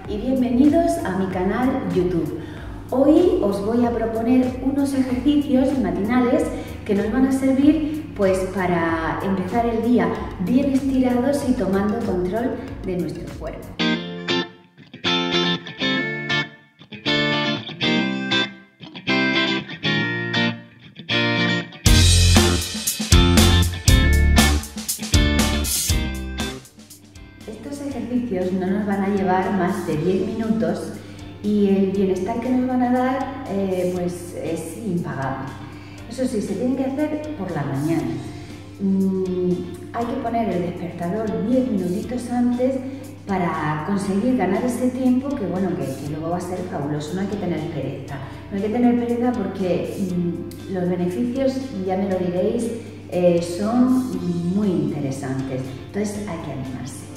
y bienvenidos a mi canal YouTube. Hoy os voy a proponer unos ejercicios matinales que nos van a servir pues para empezar el día bien estirados y tomando control de nuestro cuerpo. Estos ejercicios no nos van a llevar más de 10 minutos y el bienestar que nos van a dar pues es impagable. Eso sí, se tiene que hacer por la mañana. Hay que poner el despertador 10 minutitos antes para conseguir ganar ese tiempo que luego va a ser fabuloso. No hay que tener pereza. No hay que tener pereza porque los beneficios, ya me lo diréis, son muy interesantes. Entonces hay que animarse.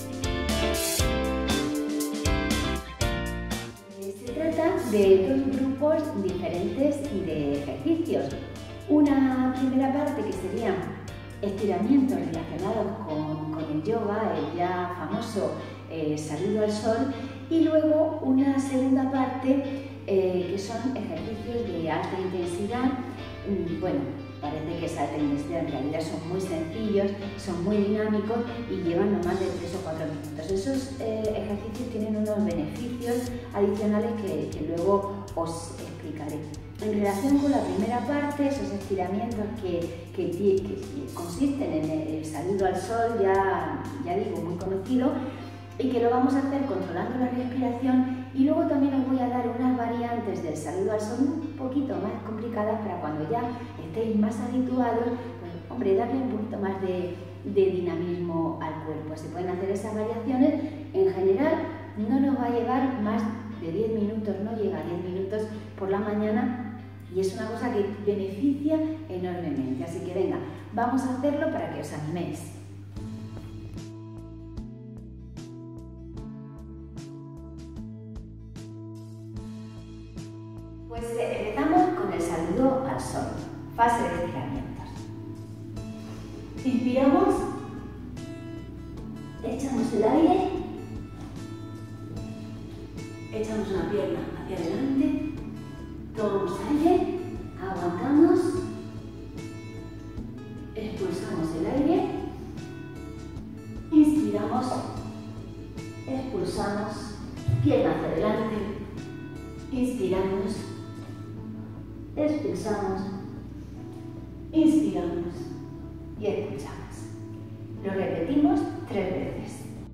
Se trata de dos grupos diferentes y de ejercicios. Una primera parte que serían estiramientos relacionados con el yoga, el ya famoso saludo al sol, y luego una segunda parte que son ejercicios de alta intensidad. Parece que es alta intensidad, en realidad son muy sencillos, son muy dinámicos y llevan no más de 3 o 4 minutos. Esos ejercicios tienen unos beneficios adicionales que luego os explicaré. En relación con la primera parte, esos estiramientos que consisten en el saludo al sol, ya digo, muy conocido, y que lo vamos a hacer controlando la respiración, y luego también os voy a dar unas variantes del saludo al sol un poquito más complicadas para cuando ya estéis más habituados, pues darle un poquito más de dinamismo al cuerpo. Se pueden hacer esas variaciones. En general no nos va a llevar más de 10 minutos, no llega a 10 minutos por la mañana, y es una cosa que beneficia enormemente. Así que venga, vamos a hacerlo para que os animéis. Pues empezamos con el saludo al sol, fase de estiramientos. Inspiramos, echamos el aire, echamos una pierna hacia adelante, tomamos aire, aguantamos, expulsamos el aire, inspiramos, expulsamos, pierna hacia adelante, inspiramos, expulsamos, inspiramos y expulsamos. Lo repetimos 3 veces.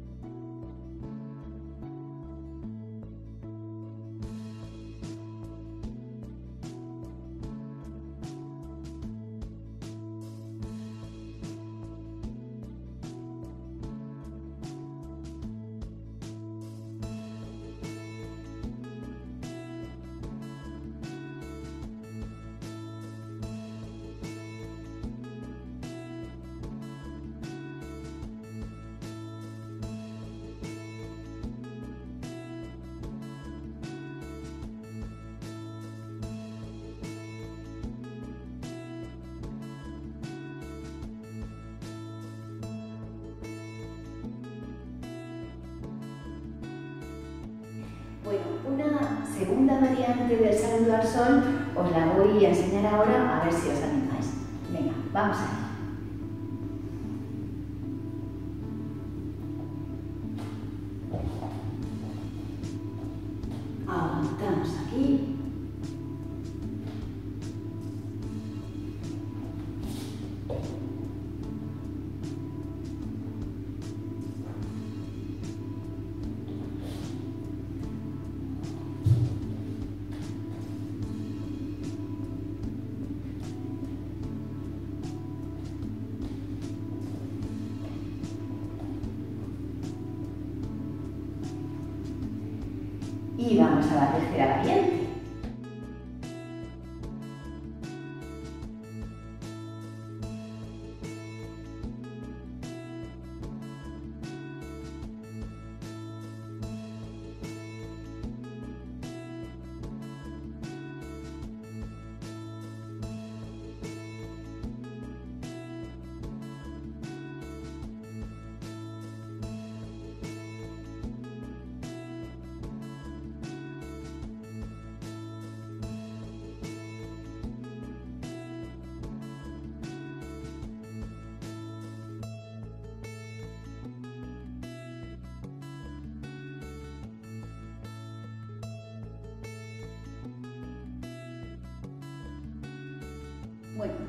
Bueno, una segunda variante del saludo al sol os la voy a enseñar ahora, a ver si os animáis. Venga, vamos allá. Aguantamos aquí. Y vamos a la tercera variante.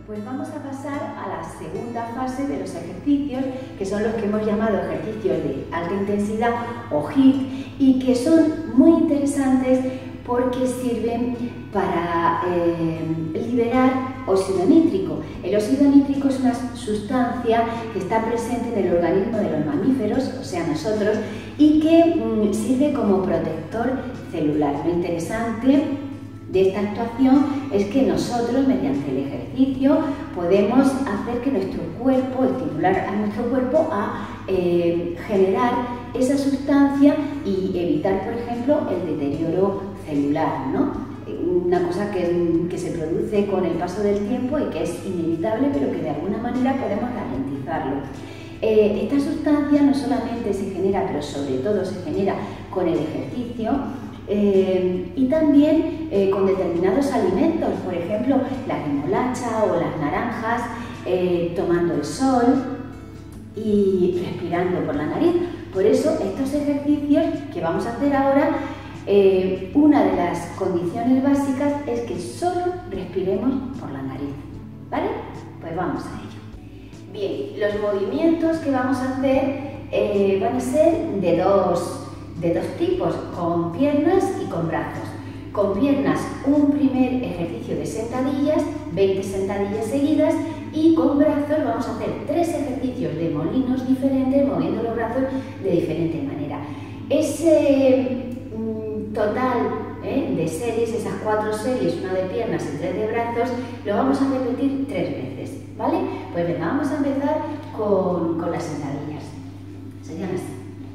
pues vamos a pasar a la segunda fase de los ejercicios, que son los que hemos llamado ejercicios de alta intensidad o HIIT, y que son muy interesantes porque sirven para liberar óxido nítrico. El óxido nítrico es una sustancia que está presente en el organismo de los mamíferos, o sea, nosotros, y que sirve como protector celular. Lo interesante de esta actuación es que nosotros, mediante el ejercicio, podemos hacer que nuestro cuerpo, estimular a nuestro cuerpo a generar esa sustancia y evitar, por ejemplo, el deterioro celular, ¿no? Una cosa que se produce con el paso del tiempo y que es inevitable, pero que de alguna manera podemos ralentizarlo. Esta sustancia no solamente se genera, pero sobre todo se genera con el ejercicio y también con determinados alimentos, por ejemplo, la remolacha o las naranjas, tomando el sol y respirando por la nariz. Por eso estos ejercicios que vamos a hacer ahora, una de las condiciones básicas es que solo respiremos por la nariz, ¿vale? Pues vamos a ello. Bien, los movimientos que vamos a hacer van a ser de dos tipos, con piernas y con brazos. Con piernas, un primer ejercicio de sentadillas, 20 sentadillas seguidas, y con brazos vamos a hacer 3 ejercicios de molinos diferentes, moviendo los brazos de diferente manera. Ese total de series, esas 4 series, una de piernas y 3 de brazos, lo vamos a repetir 3 veces, ¿vale? Pues venga, vamos a empezar con las sentadillas. Serían así.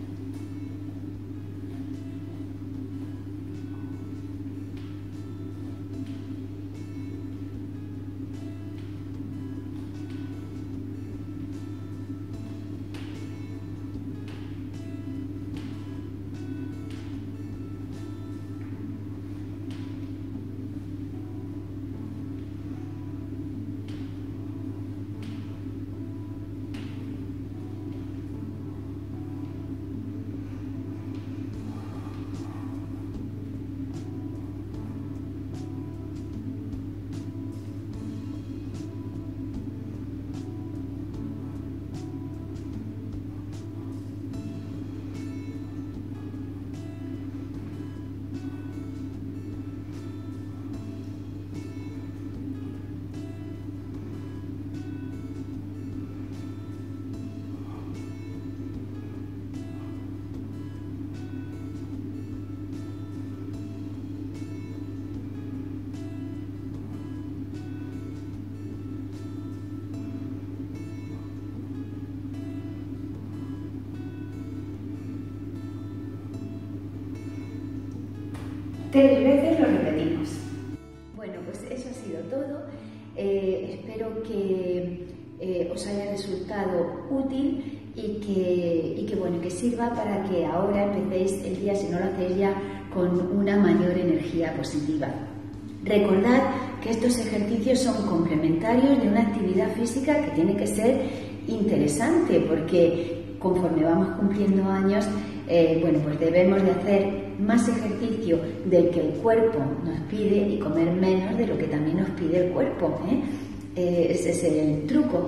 Tres veces lo repetimos. Bueno, pues eso ha sido todo. Espero que os haya resultado útil y que sirva para que ahora empecéis el día, si no lo hacéis ya, con una mayor energía positiva. Recordad que estos ejercicios son complementarios de una actividad física que tiene que ser interesante, porque conforme vamos cumpliendo años, pues debemos de hacer más ejercicio del que el cuerpo nos pide y comer menos de lo que también nos pide el cuerpo, ese es el truco.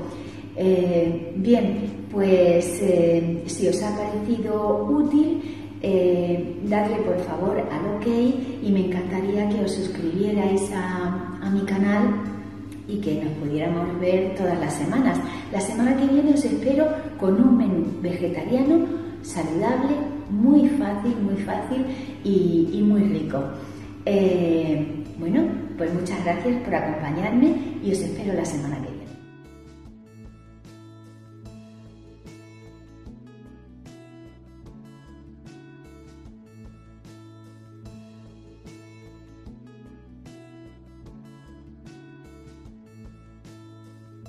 Bien, pues si os ha parecido útil, dadle por favor al OK y me encantaría que os suscribierais a mi canal y que nos pudiéramos ver todas las semanas. La semana que viene os espero con un menú vegetariano saludable, muy fácil y muy rico. Bueno, pues muchas gracias por acompañarme y os espero la semana que viene.